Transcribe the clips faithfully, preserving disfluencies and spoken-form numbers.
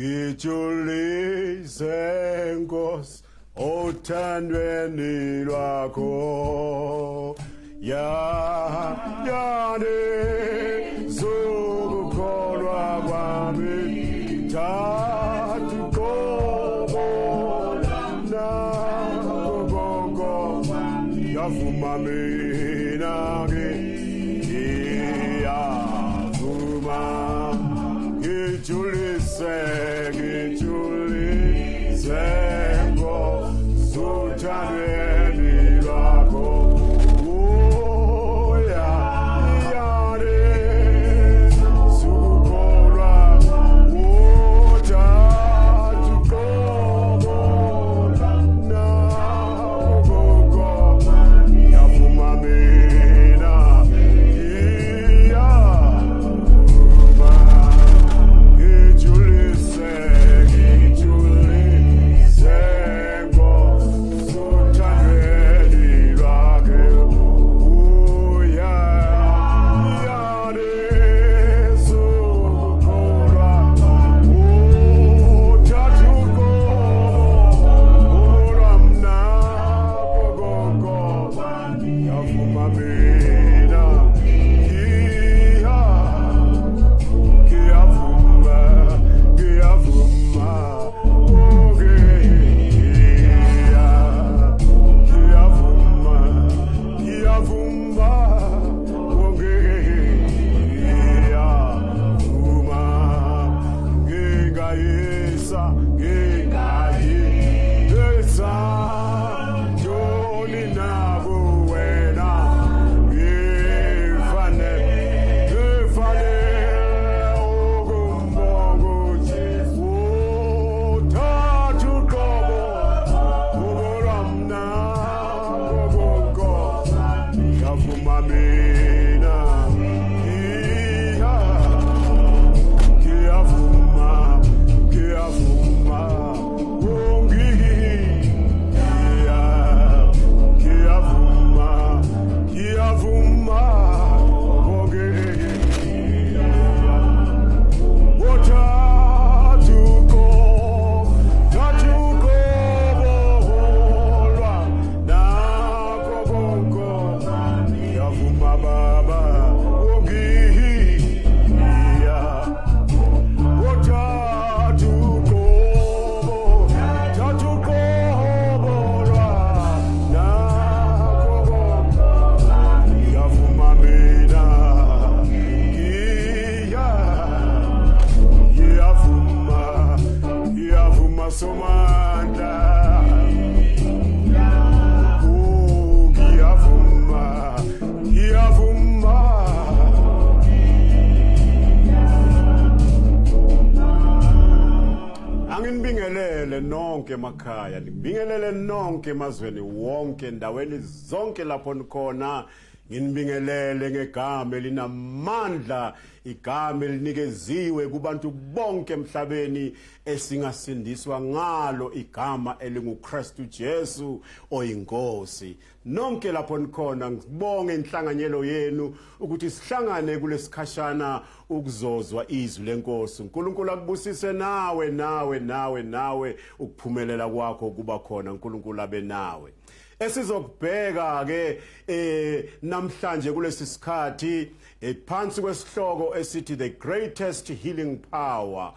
ngijulise Nkosi othandweni lwakho ya yane zokukholwa kwami thathu kobo na gogo yavuma mina ke yavuma ngijulise ngijulise Nkosi othandweni lwakho nonke emakhaya ngibingelele nonke emazweni wonke endaweni zonke lapho nikhona nginibingelele ngegama elinamandla igama elinikeziwe kubantu bonke emhlabeni esingasindiswa ngalo igama elinguKristu Jesu oyinkosi nonke lapho nikhona ngibonge inhlanganyelo yenu ukuthi sihlangane kulesikhashana ukuzozwa izwi lenkosi uNkulunkulu akubusise nawe nawe nawe nawe ukuphumelela kwakho kuba khona uNkulunkulu abe nawe esizokubheka ke eh namhlanje kulesi sikhathi ephansi kwesihloko esithi the greatest healing power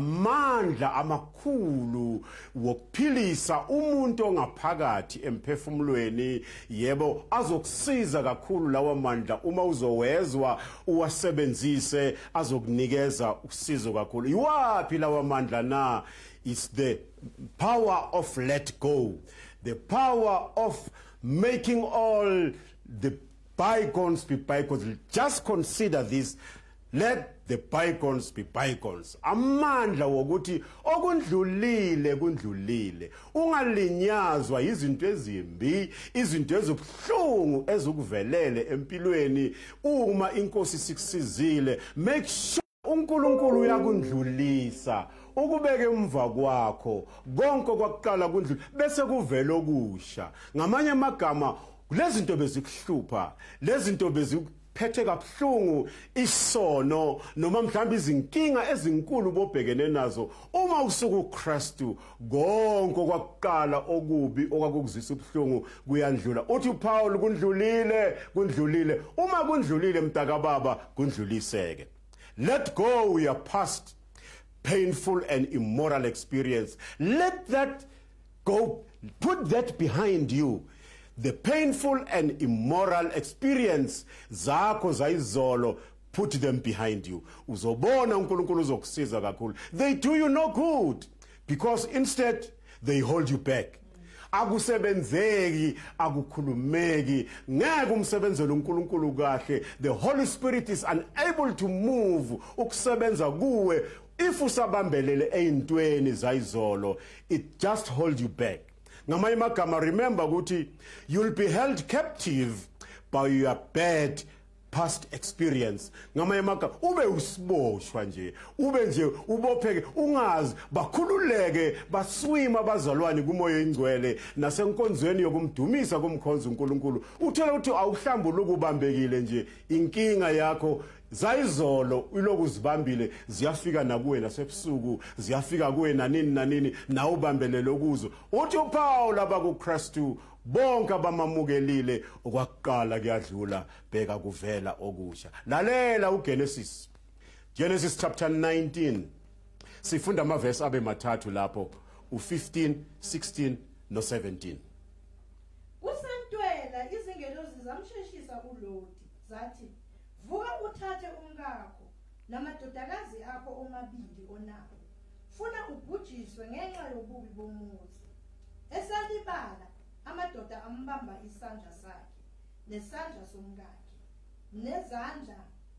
amandla amakhulu wokuphilisa umuntu ongaphakathi emphefumulweni yebo azokusiza kakhulu lawa mandla uma uzowezwa uwasebenzise azokunikeza usizo kakhulu iwapi lawa mandla na is the power of let go the power of making all the bygones be bygones. Just consider this. Let the bygones be bygones. Amandla wokuthi okundlulile kundlulile. Ungalinyazwa izinto ezimbi, izinto ezibuhlungu ezukuvelele empilweni uma inkosi sikusizile. Make sure uNkulunkulu uyakundlulisa. Ukubeke emva kwakho konke kwakuqala kundlu bese kuvela okusha ngamanye amagama lezi zinto bezikuhlupha lezi zinto phethe kabuhlungu isono noma mhlawumbe izinkinga ezinkulu bobhekene nazo uma usuku uKristu konke okwakuqala okubi okwakuzisa ubuhlungu kuyandlula uthi uPaul kundlulile kundlulile uma kundlulile mtaka baba kundluliseke. Let go your past painful and immoral experience. Let that go. Put that behind you. The painful and immoral experience zakho zayizolo, put them behind you. Uzobona uNkulunkulu uzokusiza kakhulu. They do you no good because instead they hold you back. Akusebenzeki akukhulumeki ngeke umsebenzele uNkulunkulu kahle. The Holy Spirit is unable to move ukusebenza kuwe if usabambelele eintweni zayizolo. It just hold you back. Ngamanye amagama remember ukuthi you'll be held captive by your bad past experience. Ngamanye amagama ube usiboshwa nje ube nje ubopheke ungazi bakhululeke baswima bazalwane kumoya ingcwele nasenkonzweni yokumdumisa kumkhonza uNkulunkulu uthela ukuthi awuhlambuluka ubambekile nje inkinga yakho zayizolo iloku zibambile ziyafika nakuwe nasebusuku ziyafika kuwe nanini nanini na ubambelele okuzo uthi uPaul abakuKristu bonke abamamukelile okwaqala kuyadlula bheka kuvela okusha. Lalela uGenesis Genesis chapter nineteen sifunda amavesi abe mathathu lapho u15 sixteen no seventeen. Kusentwela izingelosi zamsheshisa uLoti zathi vuka uthathe umkakho namadodakazi akho omabili onabo funa ubhujiswe ngenxa yobubi bomuzi. Esalibala amadoda ambamba isandla sakhe nesandla somkakhe nezandla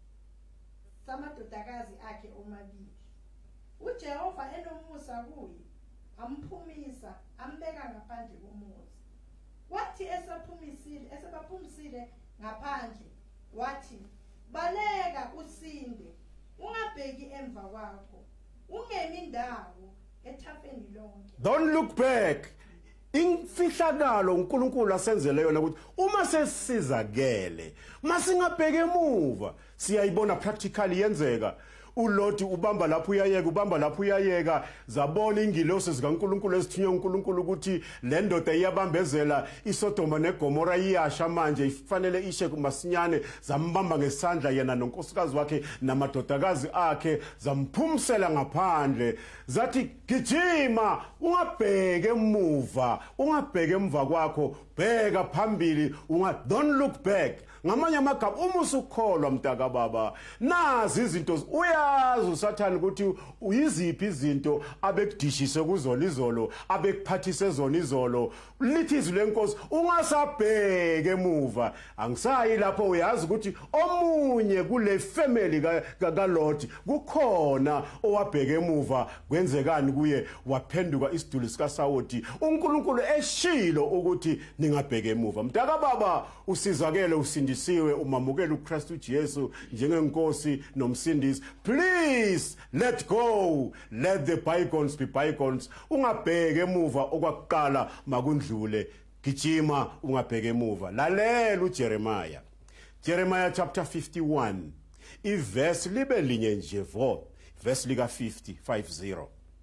samadodakazi akhe omabili. uJehova enomusa kuye amphumisa ambeka ngaphandle komuzi. Wathi esaphumisile esebaphumisile ngaphandle wathi baleka usinde ungabheki emva kwakho ungemi indawo ethafeni lonke. Don't look back. Imfihlakalo uNkulunkulu asenzele yona ukuthi uma sesizakele masingabheke emuva siyayibona practically yenzeka. uLoti ubamba lapho uyayeka ubamba lapho uyayeka zabona ingilosi zikaNkulunkulu ezithunywe uNkulunkulu ukuthi le ndoda iyabambezela iSodoma neGomora iyasha manje ifanele ishe kumasinyane zambamba ngesandla yena nonkosikazi wakhe namadodakazi akhe zamphumisela ngaphandle zathi gijima ungabheke emuva ungabheke emva kwakho bheka phambili unga don't look back. Ngamanye amagama uma usukholwa mtaka baba nazi izinto uyazi uSathane ukuthi uyiziphi izinto abekudishise kuzona izolo abekuphathise zona izolo lithi izwi lenkosi ungasabheke emuva. Angisayi lapho uyazi ukuthi omunye kule family kaLoti kukhona owabheke emuva kwenzekani kuye waphenduka isiduli sika Sawoti uNkulunkulu eshilo ukuthi ningabheke emuva. Mtaka baba usizakele usindi siwe umamukela uKristu Jesu njengenkosi nomsindisi. Please let go, let the bygones be bygones. Ungabheke emuva okwakuqala makundlule gijima ungabheke emuva. Lalela uJeremiah Jeremiah chapter fifty-one iverse libe linye nje vo verse lika fifty fifty.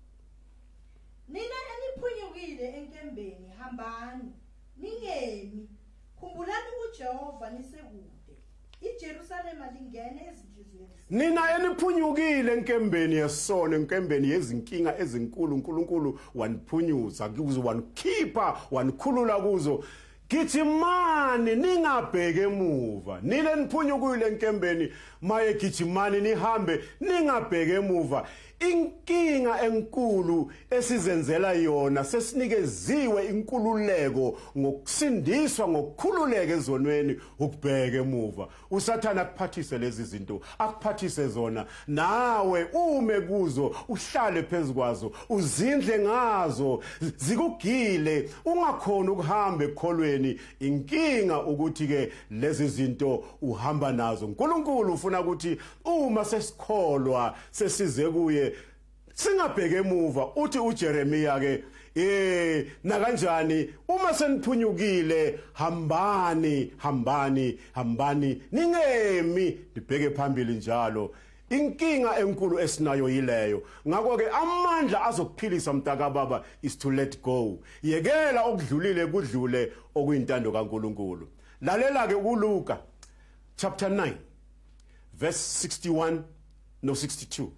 Nina eniphunyukile enkembeni hambani ningemi khumbulani uJehova nisekude iJerusalema lingene ezinhlizweni. Nina eniphunyukile enkembeni yesono enkembeni yezinkinga ezinkulu uNkulunkulu waniphunyuza kuzo wanikhipha wanikhulula kuzo gijimani ningabheke emuva. Nile niphunyukile enkembeni maye gijimani nihambe ningabheke emuva. Inkinga enkulu esizenzela yona sesinikeziwe inkululeko ngokusindiswa ngokukhululeka ezonweni ukubheka emuva. uSathane akuphathise lezi zinto akuphathise zona nawe ume kuzo uhlale phezukwazo uzindle ngazo zikugile ungakhona ukuhamba ekholweni. Inkinga ukuthi ke lezi zinto uhamba nazo. uNkulunkulu ufuna ukuthi uma sesikholwa sesize kuye singabheke emuva. Uthi uJeremiah ke eh nakanjani uma seniphunyukile hambani hambani hambani ningemi nibheke phambili njalo. Inkinga enkulu esinayo yileyo. Ngakho ke amandla azokuphilisa mtaka baba is to let go. Yekela okudlulile kudlule okuyintando kaNkuluNkulu. Lalela ke kuLuka chapter nine verse sixty-one no sixty-two.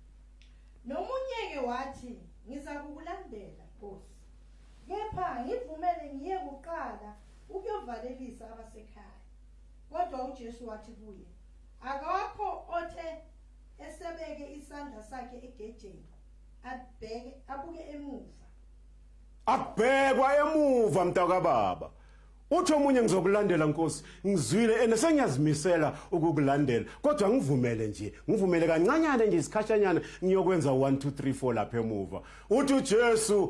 Nomunye ke wathi ngiza kukulandela Nkosi. Kepha ngivumele ngiye kuqala ukuyovalelisa abasekhaya. Kodwa uJesu wathi kuye, akakho othe esebeke isandla sakhe egejeni abheke abuke emuva. Abhekwa emuva mtaka baba. Uthi omunye ngizokulandela Nkosi, ngizwile ene sengiyazimisela ukukulandela. Kodwa ngivumele nje, ngivumele kancanyane nje isikhashanyana ngiyokwenza one two three four lapha emuva. Uthi uJesu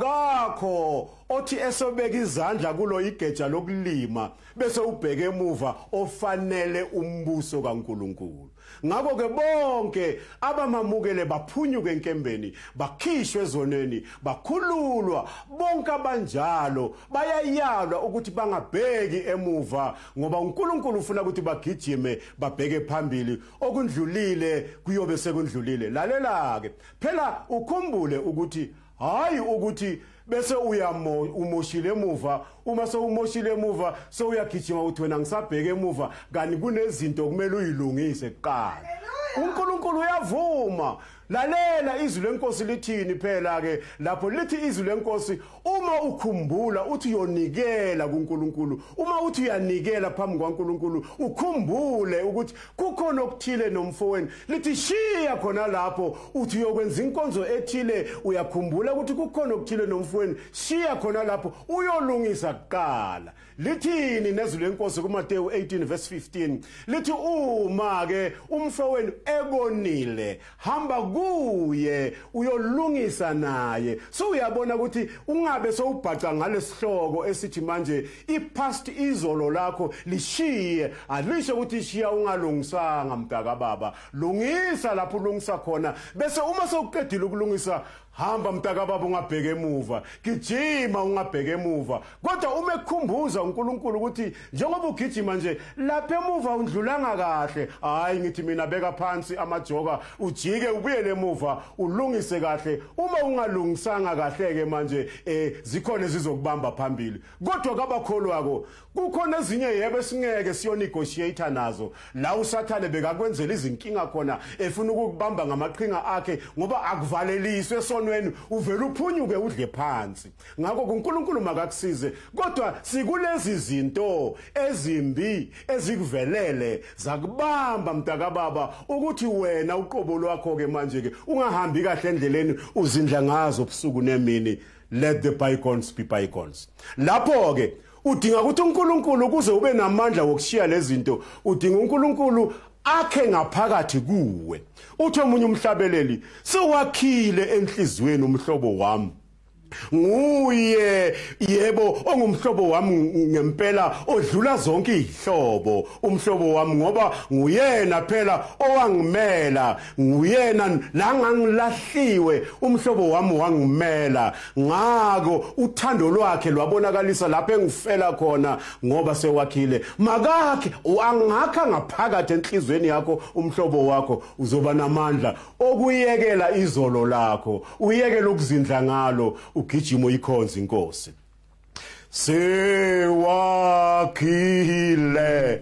akakho othi esobeka izandla kulo igeja lokulima bese ubheke emuva ofanele umbuso kaNkuluNkulu. Ngakho ke bonke abamamukele baphunyuke enkembeni, bakhishwe ezoneni, bakhululwa, bonke abanjalo bayayalwa ukuthi bangabheki emuva ngoba uNkulunkulu ufuna ukuthi bagijime babheke phambili okundlulile kuyobe sekundlulile. Lalela ke phela ukhumbule ukuthi hayi ukuthi bese uyamo umoshile emuva, uma sewumoshile emuva sewuyagijima uthi wena ngisabheke emuva kani kunezinto kumele uyilungise kuqala. uNkulunkulu uyavuma. Lalela izwi lenkosi lithini phela ke lapho lithi izwi lenkosi uma ukhumbula uthi uyonikela kuNkulunkulu, uma uthi uyanikela phambi kwaNkulunkulu ukhumbule ukuthi kukhona okuthile nomfowenu lithi shiya khona lapho uthi uyokwenza inkonzo ethile uyakhumbula ukuthi kukhona okuthile nomfowenu shiya khona lapho uyolungisa kuqala. Lithini nezwi lenkosi kuMateyu eighteen verse fifteen lithi uma ke umfowenu ebonile hamba kuye uyolungisa naye. So uyabona ukuthi ungabe sowubhaca ngalesihloko esithi manje ipast izolo lakho lishiye, alisho ukuthi shiya ungalungisanga mtaka baba, lungisa lapho ulungisa khona bese uma sewuqedile ukulungisa hamba mtaka baba ungabheke emuva, gijima ungabheke emuva. Kodwa uma ekhumbuza uNkulunkulu ukuthi njengoba ugijima nje lapha emuva undlulanga kahle, hayi ngithi mina beka phansi amajoka ujike ubuyele emuva ulungise kahle. Uma ungalungisanga kahle ke manje eh zikhona zizokubamba phambili. Kodwa kabakholwako kukhona ezinye yebo singeke siyo negotiate nazo la usathane bekakwenzela izinkinga khona efuna ukukubamba ngamaqhinga akhe ngoba akuvaleliswe sonweni uvela uphunyuke udle phansi. Ngakho uNkulunkulu makakusize. Kodwa sikulezi zinto ezimbi ezikuvelele zakubamba mtaka baba ukuthi wena uqobo lwakho ke manje ke ungahambi kahle endleleni uzindla ngazo ubusuku nemini. Let the bygones be bygones. Lapho ke udinga ukuthi uNkulunkulu kuze ube namandla wokushiya lezi zinto, udinga uNkulunkulu akhe ngaphakathi kuwe. Uthi omunye umhlabeleli sewakhile enhlizweni umhlobo wami, nguye yebo ongumhlobo wami ngempela odlula zonke izihlobo umhlobo wami ngoba nguyena phela owangimela, nguyena langangilahliwe umhlobo wami wangimela. Ngako uthando lwakhe lwabonakalisa lapho engifela khona ngoba sewakhile. Makakhe angakha ngaphakathi enhlizweni yakho umhlobo wakho uzoba namandla okuyekela izolo lakho, uyekela ukuzindla ngalo ugijima uyikhonza inkosi. Sewakhile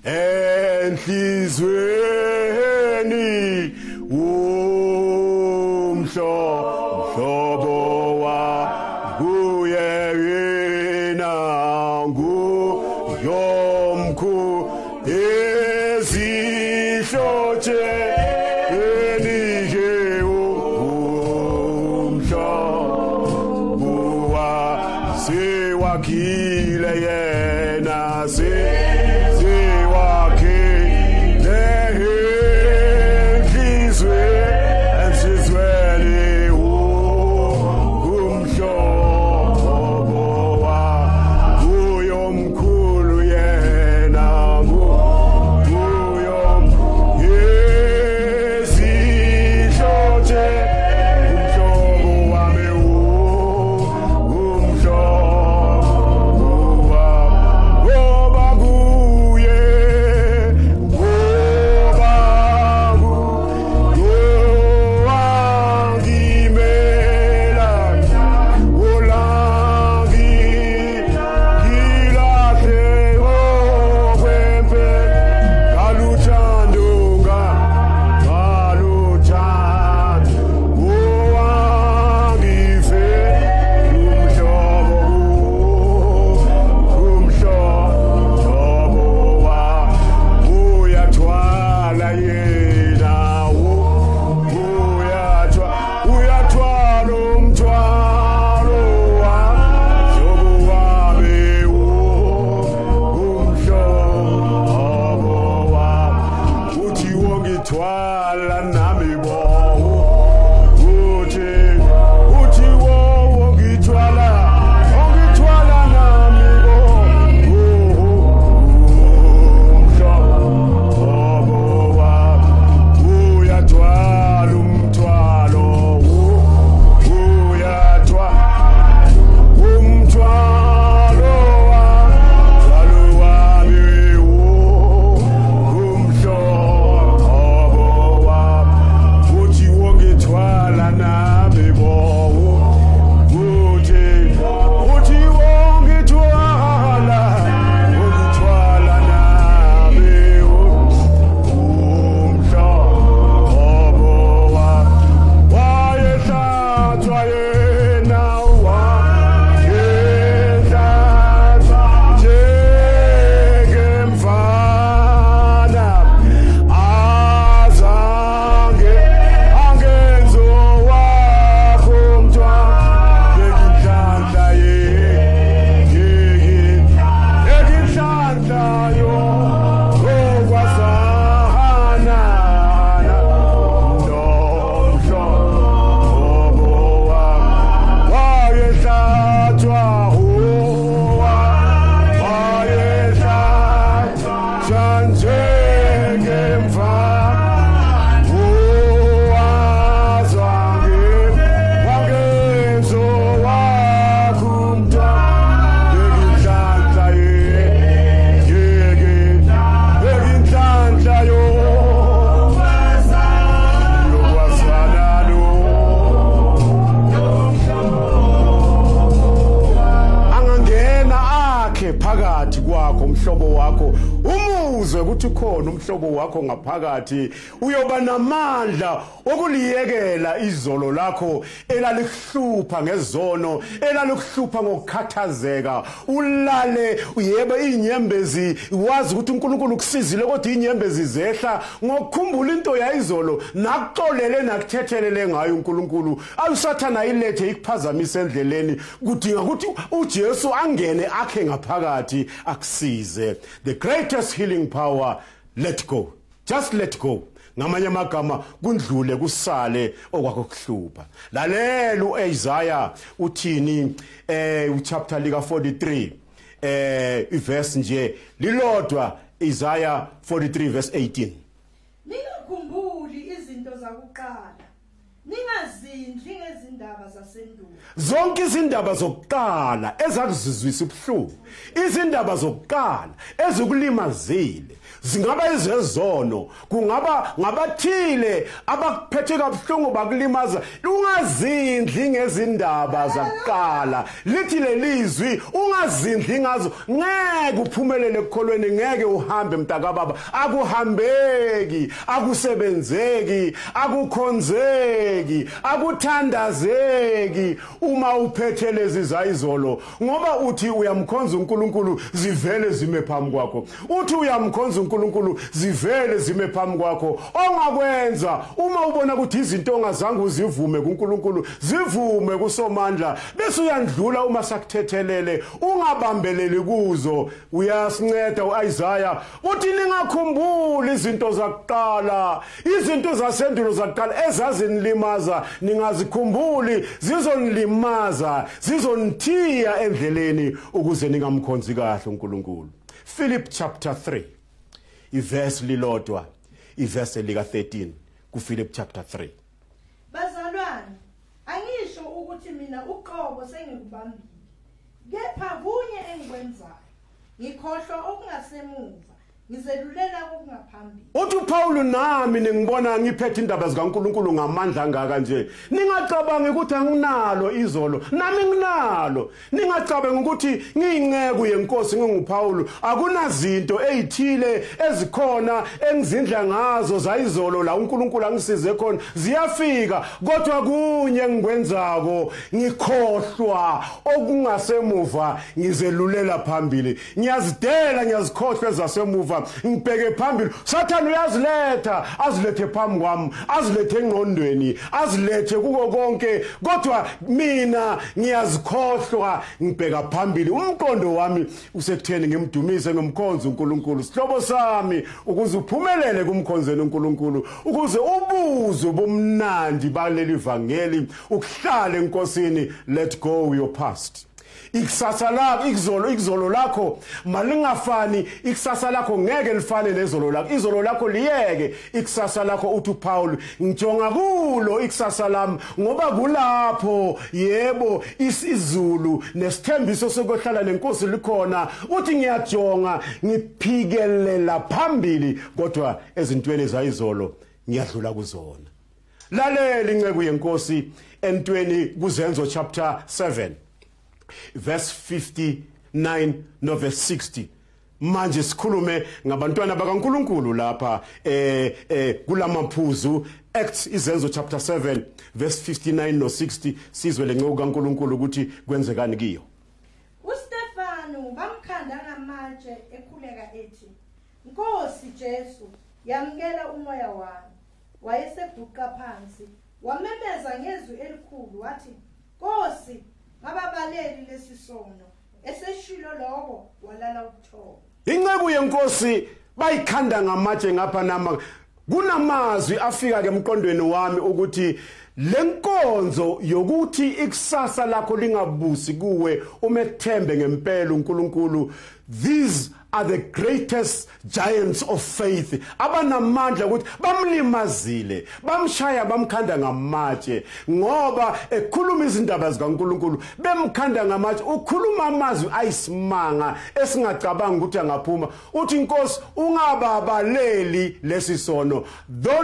enhlizweni umhlobo wakuye yena nguyomkhulu ezihlotshe sewakhile yena sewakhile enhlizweni umhlobo wakuye omkhulu yena nguyomkhulu ezihlotshe umhlobo wami umhlobo wakho umuzwe ukuthi ukhona umhlobo wakho ngaphakathi uyoba namandla okuliyekela izolo lakho elalikuhlupha ngezono elalikuhlupha ngokukhathazeka ulale uyebe inyembezi wazi ukuthi uNkulunkulu ukusizile kodwa inyembezi zehla ngokukhumbula into yayizolo nakuxolele nakuthethelele ngayo uNkulunkulu awusathana ilethe ikuphazamise endleleni kudinga ukuthi uJesu angene akhe ngaphakathi akusize. The greatest healing power, let go, just let go. Ngamanye amagama kundlule kusale okwakho kuhlupha. Lalela uIsaiah uthini eh uchapter lika forty-three eh iverse nje lilodwa Isaiah forty-three verse eighteen. Ningakhumbuli izinto zakuqala. Ningazindli ngezindaba zasendulo. Zonke izindaba zokuqala ezakuzizwisa ubuhlungu, izindaba zokuqala ezikulimazile, zingaba izezono, kungaba ngabathile abakuphethe kabuhlungu bakulimaza, ungazindli ngezindaba zakuqala. Lithi lelizwi ungazindli ngazo ngeke uphumelele ekukholweni, ngeke uhambe mntakababa, akuhambeki, akusebenzeki, akukhonzeki, akuthandazeki uma uphethe lezi zayizolo, ngoba uthi uyamkhonza uNkulunkulu zivele zime phambi kwakho, uthi uyamkhonza uNkulunkulu zivele zime phambi kwakho. Ongakwenza uma ubona ukuthi izinto ongazange uzivume kuNkulunkulu zivume kuSomandla, bese uyandlula uma sakuthethelele, ungabambeleli kuzo. Uyasinceda uIsaiah uthi ningakhumbuli izinto zakuqala, izinto zasendulo zakuqala ezazinilimaza ningazikhumbuli, zizonilimaza, zizonithiya endleleni ukuze ningamkhonzi kahle uNkulunkulu. Philip chapter three iverse lilodwa, iverse lika thirteen ku Philip chapter three. Bazalwane, angisho ukuthi mina uqobo sengikubambile, kepha kunye engikwenzayo, ngikhohlwa okungasemuva, ngizelulela okungaphambili. Uthi uPaul nami ningibona ngiphethe indaba zikaNkulunkulu ngamandla ngaka nje, ningacabangi ukuthi anginalo izolo, nami nginalo. Ningacabangi ukuthi ngiyinceku yenkosi nginguPaul, akunazinto ezithile ezikhona engizindla ngazo zayizolo la uNkulunkulu angisize khona, ziyafika, kodwa kunye engikwenzako, ngikhohlwa okungasemuva, ngizelulela phambili. Ngiyazidela ngiyazikhohlwa ezasemuva, ngibheke phambili. Sathana uyaziletha, azilethe phambi kwami, azilethe engqondweni, azilethe kuko konke, kodwa mina ngiyazikhohlwa, ngibheka phambili. Umqondo wami usekutheni ngimdumise ngimkhonze uNkulunkulu. Sihlobo sami, ukuze uphumelele kumkhonzeni uNkulunkulu, ukuze ubuzo bomnandi baleli vangeli, ukuhlala enkosini, let go your past. Ikusasa lakho ikuzolo ikuzolo lakho malingafani, ikusasa lakho ngeke lifane nezolo lakho, izolo lakho liyeke ikusasa lakho. Uthi uPaul ngijonga kulo ikusasa lami ngoba kulapho yebo isizulu nesithembiso sokuhlala nenkosi likhona. Uthi ngiyajonga ngiphikelela phambili, kodwa ezintweni zayizolo ngiyadlula kuzona. Lalela inceke yenkosi entweni kuZenzo chapter seven verse fifty-nine no verse sixty. Manje sikhulume ngabantwana bakaNkulunkulu lapha eh eh kulamaphuzu. Acts iZenzo chapter seven verse fifty-nine no sixty, sizwe lenceku kaNkulunkulu ukuthi kwenzekani kiyo. uStefano bamkhanda ngamatshe ekhuleka ethi, Nkosi Jesu, yamkela umoya wami. Wayeseguqa phansi, wamemeza ngezwi elikhulu wathi, Nkosi, ngababaleli lesisono, eseshilo lokho walala ukuthoba. Inceku yenkosi bayikhanda ngamatshe ngapha nama. Kunamazwi afika ke emqondweni wami ukuthi lenkonzo yokuthi ikusasa lakho lingabusi kuwe umethembe ngempela uNkulunkulu. These are the greatest giants of faith. Abanamandla ukuthi bamlimazile, bamshaya, bamkhanda ngamatshe, ngoba ekhuluma izindaba zikaNkulunkulu bemkhanda ngamatshe. Ukhuluma amazwi ayisimanga esingacabanga ukuthi angaphuma. Uthi Nkosi ungababaleli lesisono. Don't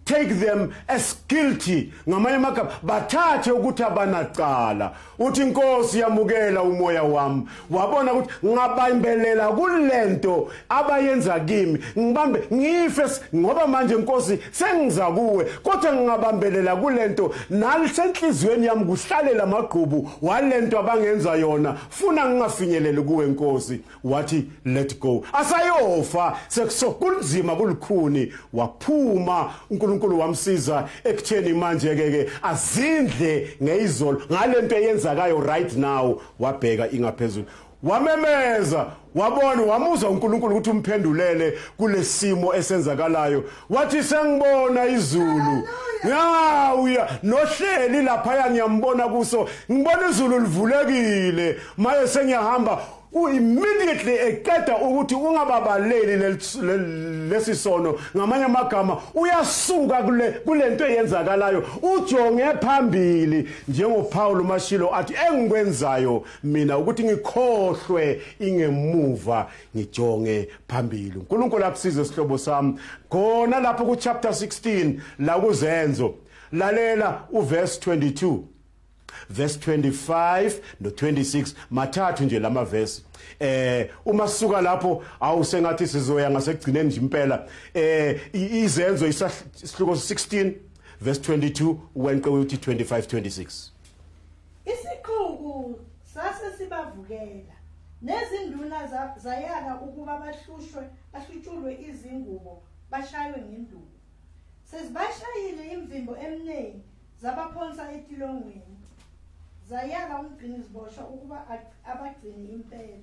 take them as guilty ngamanye amagama bathathe ukuthi abanaqala uthi inkosi yamukela umoya wami wabona ukuthi ngabambelela kulento abayenza kimi ngibambe ngife ngoba manje inkosi sengiza kuwe kodwa ngingabambelela kulento nalisenhlizweni yami kuhlalela amagqubu walento abangenza yona funa ngingafinyeleli kuwe inkosi wathi let go asayofa sekusokunzima kulikhuni waphuma uNkulunkulu wamsiza ekutheni manje ke azindle ngeyizolo ngalento eyenzakayo right now wabheka ingaphezulu wamemeza wabona wamuza uNkulunkulu ukuthi umphendulele kulesimo esenzakalayo wathi sengibona izulu ngawuya nohleli lapha ngiyambona kuso ngibona izulu livulekile maye sengiyahamba immediately eqeda ukuthi ungababaleli lesisono ngamanye amagama uyasuka kule kulento eyenzakalayo ujonge phambili njengoPaul Mashilo athi engikwenzayo mina ukuthi ngikhohlwe ingemuva ngijonge phambili uNkulunkulu akusize sihlobo sami khona lapho ku chapter sixteen la kuzenzo lalela uverse twenty-two verse twenty-five no twenty-six mathathu nje lama verse eh uma suka lapho awusengathi sizoya ngasekugcineni nje impela eh izenzo isihluko sixteen verse twenty-two wenqe uthi twenty-five twenty-six isiqhuku sase sibavukela nezinduna zayaka ukuba bahlushwe bahlutshulwe izingubo bashaywe ngenduku sezibashayile imvimbo eminingi zabaphonsa etilongweni zayala umgcini ziboshwa ukuba abagcini impela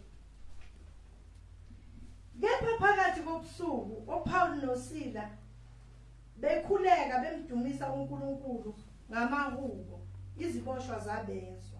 kepha phakathi kobusuku oPaul noSila bekhuleka bemdumisa uNkulunkulu ngamahubo iziboshwa zabezwa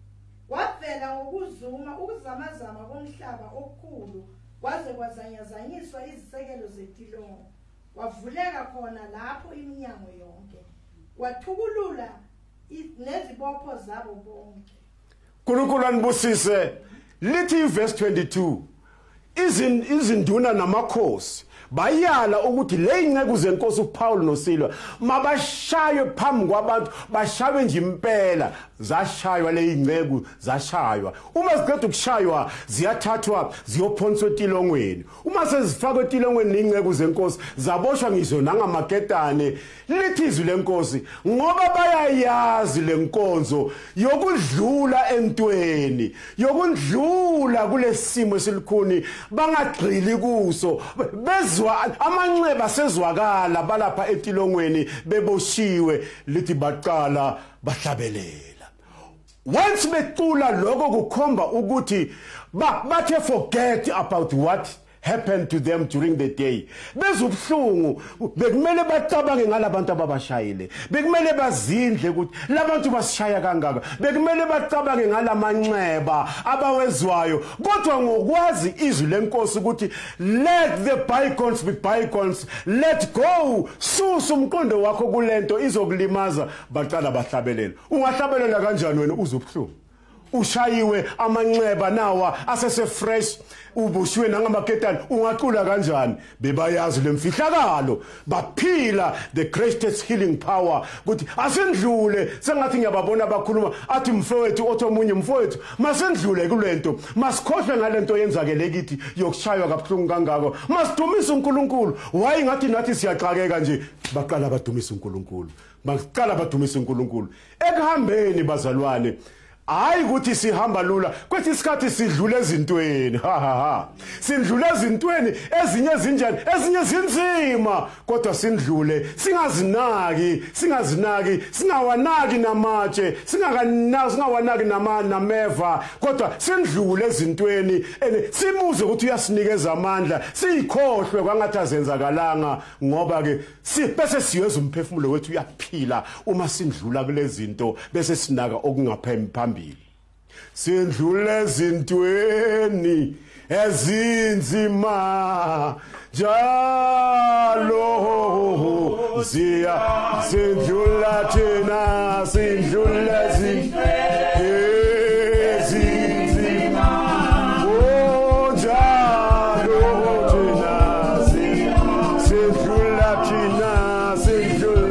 wavela ngokuzuma ukuzamazama komhlaba okukhulu kwaze kwazanyazanyiswa izisekelo zetilongo wavuleka khona lapho iminyango yonke wathukulula nezibopho zabo bonke uNkulunkulu anibusise lithi verse twenty-two izin izinduna namakhosi bayala ukuthi le inceku zenkosi uPaul noSila mabashaywe phambi kwabantu bashaywe nje impela zashaywa le inceku zashaywa uma ziqeda ukushaywa ziyathathwa ziyophonswa etilongweni uma sezifakwe etilongweni inceku zenkosi zaboshwa ngizo nangamaketane lithi izwi lenkosi ngoba bayayazi lenkonzo yokudlula entweni yokudlula kulesimo esilikhuni bangagxili kuso bezwa amanxeba sezwakala balapha etilongweni beboshiwe lithi baqala bahlabelela once becula lokho kukhomba ukuthi bathe forget about what happened to them during the day bezubhlungu bekumele bacabange ngalabantu ababashayile bekumele bazindle ukuthi labantu basishaya kangaka bekumele bacabange ngalamanxeba abawezwayo kodwa ngokwazi izwi lenkosi ukuthi let the bygones be bygones let go susa umqondo wakho kulento izokulimaza baqala bahlabelela ungahlabelela kanjani wena uzubhlungu ushayiwe amanxeba nawa asese fresh ubushiwe nangamaketani ungaqula kanjani bebayazi lemfihlakalo baphila the greatest healing power ukuthi asendlule sengathi ngiyababona abakhuluma athi mfowethu othi omunye mfowethu masendlule kulento masikhohle ngalento yenzakele kithi yokushaywa kabuhlungu kangako masidumise uNkulunkulu wayi ngathi nathi siyaxakeka nje baqala badumise uNkulunkulu baqala badumise uNkulunkulu ekuhambeni bazalwane hayi ukuthi sihamba lula kwethi isikhathi sidlula ezintweni ha ha ha sidlula ezintweni ezinye ezinjani ezinye zinzima kodwa sindlule singazinaki singazinaki singawanaki namatshe singakanazi singawanaki nameva kodwa sindlule ezintweni ene simuze ukuthi uyasinikeza amandla siyikhohlwe kwangathi azenzakalanga ngoba ke sibese siyeza umphefumulo wethu uyaphila uma sindlula kulezinto bese sinaka okungaphambili sindlule ezintweni ezinzima jalo siya sindlula thina sindlula ezinzima oh jalo thina sindlula thina sindlula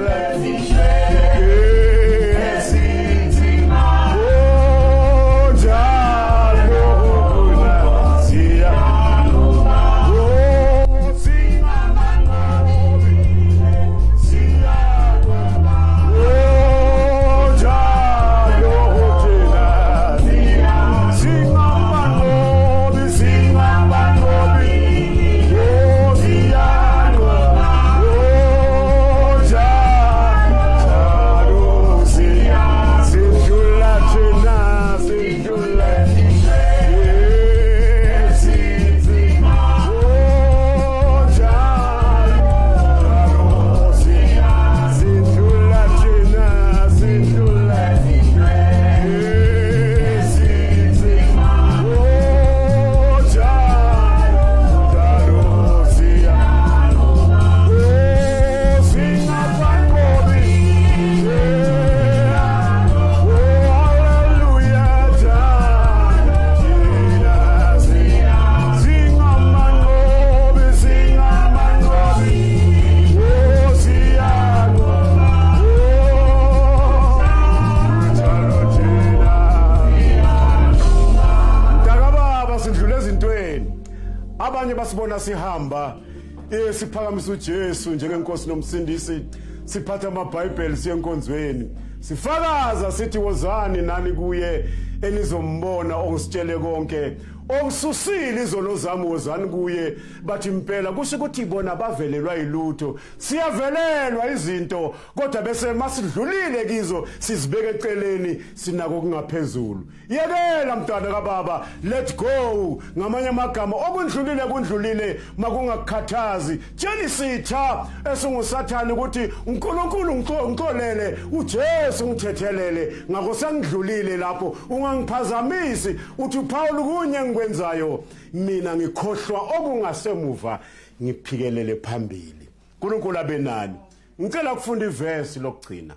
abanye basibona sihamba eh siphakamisa uJesu njengenkosi nomsindisi siphatha amaBhayibheli siyenkonzweni sifakaza sithi wozani nani kuye enizombona ongisitshele konke okususile izono zami wozani kuye bathi impela kusho ukuthi bona bavelelwa ilutho siyavelelwa izinto kodwa bese masidlulile kizo sizibeke eceleni sinako kungaphezulu yekela mntwana kaBaba let go ngamanye amagama okundlulile kundlulile makungakhathazi tshela isitha esingusathani ukuthi uNkulunkulu ngixolele uJesu ngithethelele ngakho sengidlulile lapho ungangiphazamisi uthi uPaul kunye ngikwenzayo mina ngikhohlwa okungasemuva ngiphikelele phambili uNkulunkulu abenani ngicela ukufunda iverse lokugcina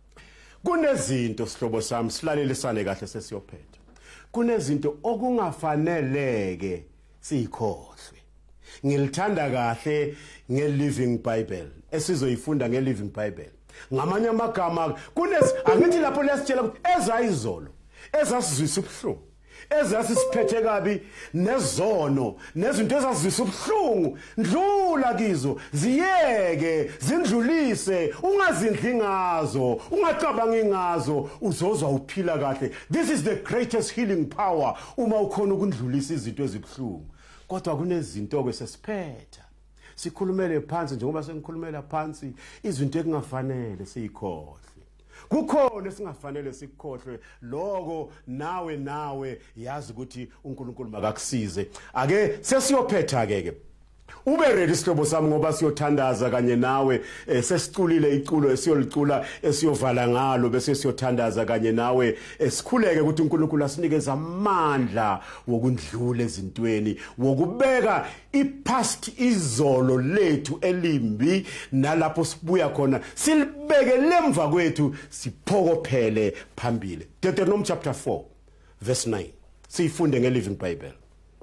kunezinto sihlobo sami silalelisane kahle sesiyophetha kunezinto okungafaneleke sikhohlwe ngilithanda kahle ngeLiving Bible esizoyifunda ngeLiving Bible ngamanye amagama kunezi angithi lapho lesitshela ukuthi ezayizolo ezasizwisa ubuhlungu ezasisiphethe kabi nezono nezinto ezazizwisa ubuhlungu ndlula kizo ziyeke zindlulise ungazindli ngazo ungacabangi ngazo uzozwa uphila kahle. This is the greatest healing power uma ukhona ukundlulisa izinto ezibuhlungu kodwa kunezinto ke sesiphetha sikhulumele phansi njengoba sengikhulumela phansi izinto ekungafanele siyikhohle kukhona esingafanele sikhohlwe lokho nawe nawe yazi ukuthi uNkulunkulu makakusize ake sesiyophetha ke ke ube ready sihlobo sami ngoba siyothandaza kanye nawe eh, sesiculile iculo esiyolcula esiyovala ngalo bese siyothandaza kanye nawe esikhuleke ukuthi uNkulunkulu asinikeza amandla wokundlula ezintweni wokubeka ipast izolo lethu elimbi nalapho sibuya khona silibeke lemva kwethu siphokophele phambili. Deuteronomy chapter four verse nine siyifunde ngeLiving Bible.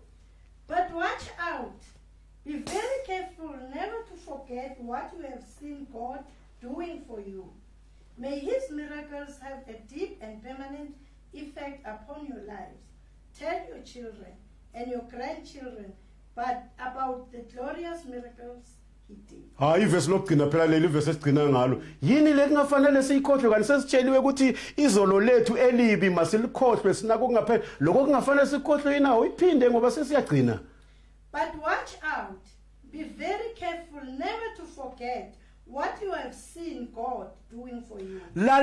But watch out. Be very careful never to forget what you have seen God doing for you. May His miracles have a deep and permanent effect upon your lives. Tell your children and your grandchildren but about the glorious miracles He did. Hayi verse lokugcina phela leli verse esigcina ngalo yini lekungafanele siyikhohlwe kanti sesitsheliwe ukuthi izolo lethu elibi masilikhohlwe sinako kungaphela lokho kungafanele sikhohlwe inawo iphinde ngoba sesiyagcina. But watch out, be very careful never to forget what you have seen God doing for you.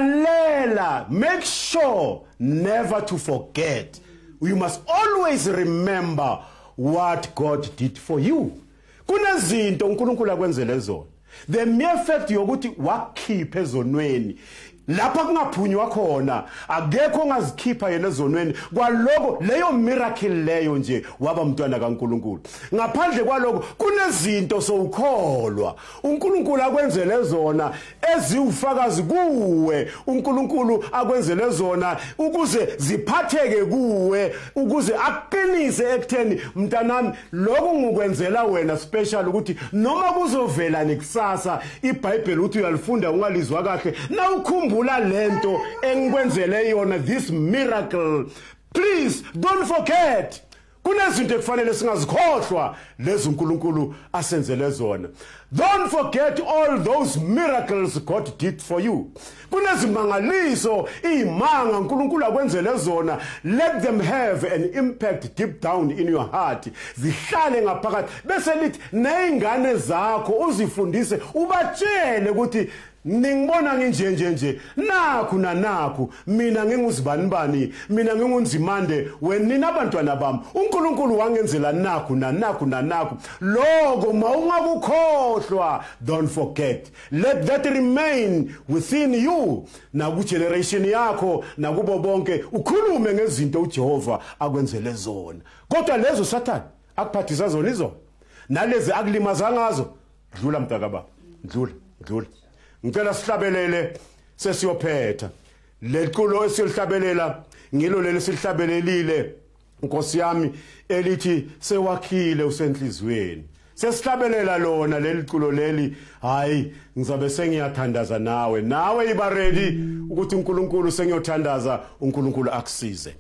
Lalela, make sure never to forget. You must always remember what God did for you. Kunezinto uNkulunkulu akwenzele zona. The mere fact yokuthi wakhipha ezonweni lapha kungaphunywa khona akekho ongazikhipha yena ezonweni kwaloko leyo miracle leyo nje waba umntwana kaNkulunkulu ngaphandle kwaloko kunezinto sowukholwa uNkulunkulu akwenzele zona eziwufakazi kuwe uNkulunkulu akwenzele zona ukuze ziphatheke kuwe ukuze aqinise ekutheni mntanami lokho ngukwenzela wena special ukuthi noma kuzovela nekusasa iBhayibheli uthi uyalifunda ungalizwa kahle na ukhumbuka lento engikwenzele yona this miracle please don't forget kunezinto ekufanele singazikhohlwa lezi uNkulunkulu asenzele zona. Don't forget all those miracles God did for you. Kunezimangaliso imanga uNkulunkulu akwenzele zona let them have an impact deep down in your heart zihlale ngaphakathi bese lithi nezingane zakho uzifundise ubatshele ukuthi ningibona nginje nje nje nakhu nanakhu mina nginguzibani bani mina ngingunzimande wenina abantwana bami uNkulunkulu wangenzela nakhu nanakhu nanakhu lokho mawungakukhohlwa don't forget let that remain within you na ku generation yakho nakubo bonke ukhulume ngezinto uJehova akwenzele zona kodwa lezo Satan akuphathisa zona izo nalezi akulimaza ngazo dlula mntakaba dlula dlula ngicela sihlabelele sesiyophetha leculo esilihlabelela ngilo leli silihlabelelile Nkosi yami elithi sewakhile usenhlizweni sesihlabelela lona leli culo leli hayi ngizabe sengiyathandaza nawe nawe iba ready ukuthi uNkulunkulu sengiyothandaza uNkulunkulu akusize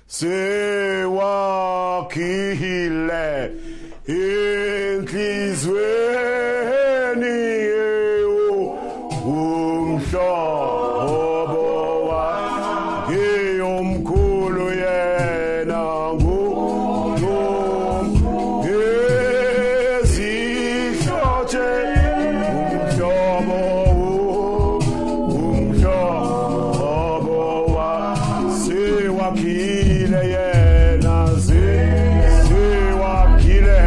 sewakhile enhlizweni umhlobo wakhe omkhulu yena ngezihlotshe umhlobo umhlobo wasewakhile yena sewakhile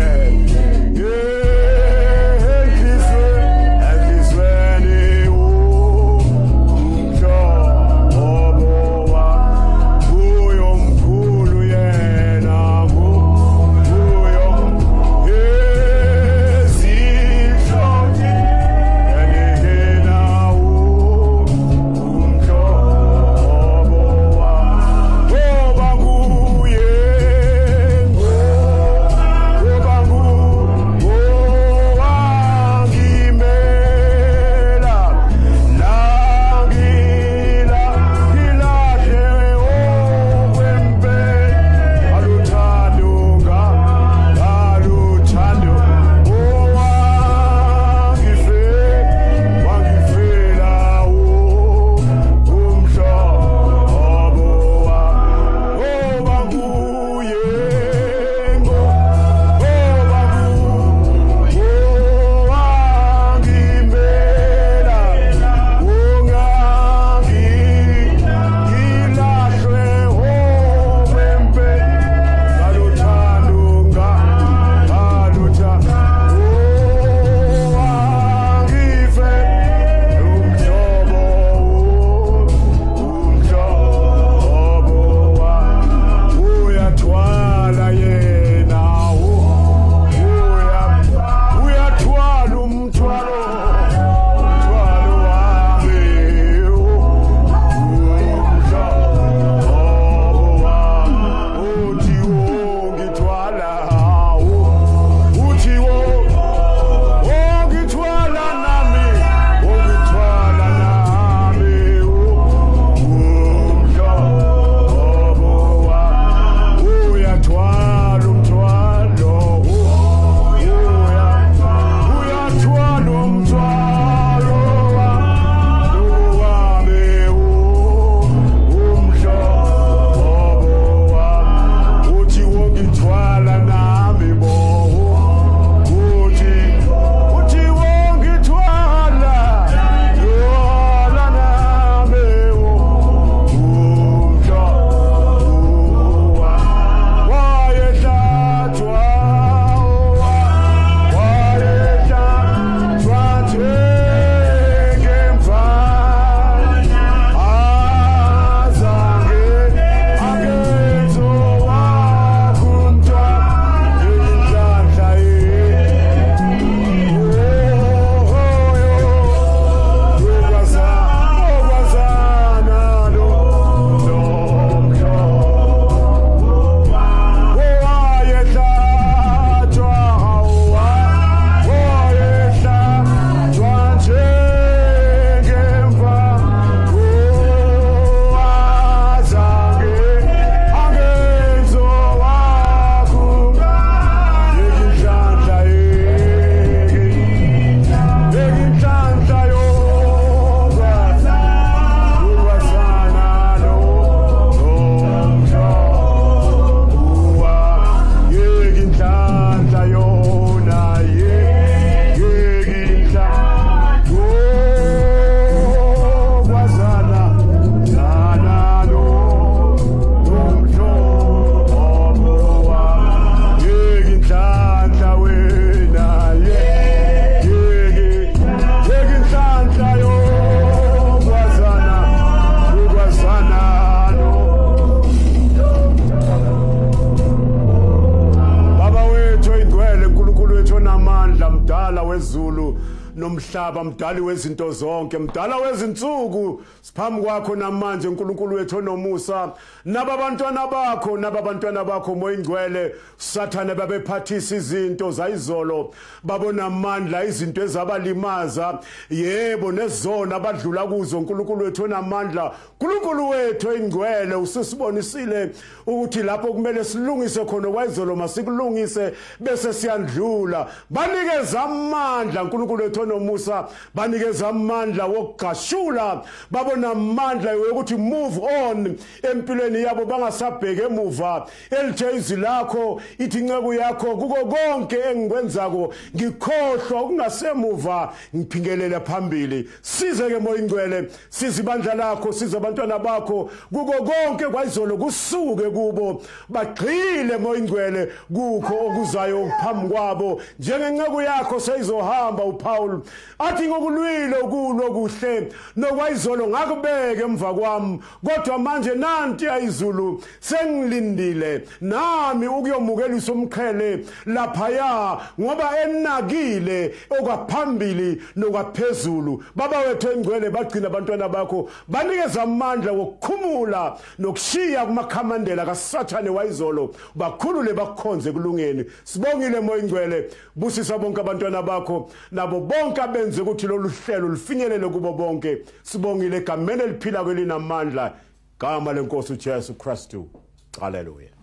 nomhlaba mdali wezinto zonke mdala wezinsuku siphambi kwakho namanje uNkulunkulu wethu onomusa nababantwana bakho nababantwana bakho moyingcwele sathane babephathisa izinto zayizolo babona amandla izinto ezabalimaza yebo nezona abadlula kuzo uNkulunkulu wethu onamandla uNkulunkulu wethu oyingcwele usisibonisile ukuthi lapho kumele silungise khona kwayizolo masikulungise bese siyandlula banikeza amandla uNkulunkulu wethu onomusa banikeza amandla wokugashula babona amandla ukuthi move on empilweni yabo bangasabheke emuva elithe izwi lakho ithi inceku yakho kuko konke engikwenzako ngikhohlwa ukungasemuva ngiphingelele phambili size ke moyingcwele sizibandla lakho size abantwana bakho kuko konke kwayizolo kusuke kubo bagqile moyingcwele kukho okuzayo phambi kwabo njengenceku yakho seyizohamba uPaul athi ngokulwile ukulo kuhle nokwayizolo ngakubeke emva kwami kodwa manje nanti ayizulu sengilindile nami ukuyomukelisa umqhele laphaya ngoba enakile okwaphambili nokwaphezulu baba wethu engcwele bagcina abantwana bakho banikeza amandla wokukhumula nokushiya kumakhamandela kaSathane wayizolo bakhulule bakukhonze kulungeni sibongile moyingcwele busisa bonke abantwana bakho nabo bonke abenze ukuthi lolu hlelo lufinyelele kubo bonke sibongile egameni eliphila kwelinamandla gama lenkosi uJesu Kristu haleluya.